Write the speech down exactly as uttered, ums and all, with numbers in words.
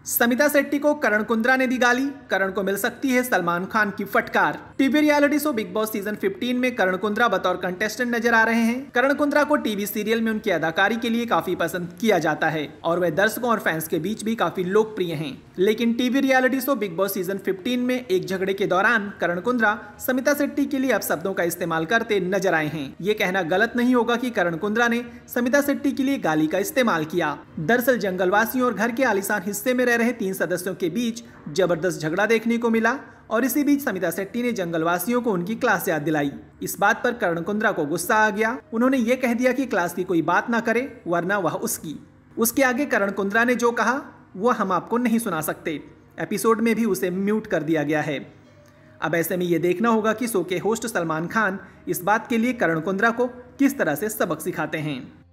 समिता शेट्टी को करण कुंद्रा ने दी गाली, करण को मिल सकती है सलमान खान की फटकार। TV reality show Bigg Boss season पंद्रह में करण कुंद्रा बतौर कंटेस्टेंट नजर आ रहे हैं। करण कुंद्रा को टीवी सीरियल में उनकी अदाकारी के लिए काफी पसंद किया जाता है और वे दर्शकों और फैंस के बीच भी काफी लोकप्रिय हैं। लेकिन TV reality show Bigg Boss season पंद्रह में एक झगड़े के दौरान करण कुंद्रा समिता शेट्टी के लिए अपशब्दों का इस्तेमाल करते नजर आए हैं। ये कहना गलत नहीं होगा कि करण कुंद्रा ने समिता शेट्टी के लिए गाली का इस्तेमाल किया। दरअसल जंगलवासियों और घर के आलीशान हिस्से में रह रहे तीन सदस्यों के बीच जबरदस्त झगड़ा देखने को मिला और इसी बीच समिता शेट्टी ने जंगलवासियों को उनकी क्लास याद दिलाई। इस बात पर करण कुंद्रा को गुस्सा आ गया। उन्होंने ये कह दिया कि क्लास की कोई बात ना करे वरना वह उसकी। उसके आगे करण कुंद्रा ने जो कहा वह हम आपको नहीं सुना सकते। एपिसोड में भी उसे म्यूट कर दिया गया है। अब ऐसे में ये देखना होगा कि शो के होस्ट सलमान खान इस बात के लिए करण कुंद्रा को किस तरह से सबक सिखाते हैं।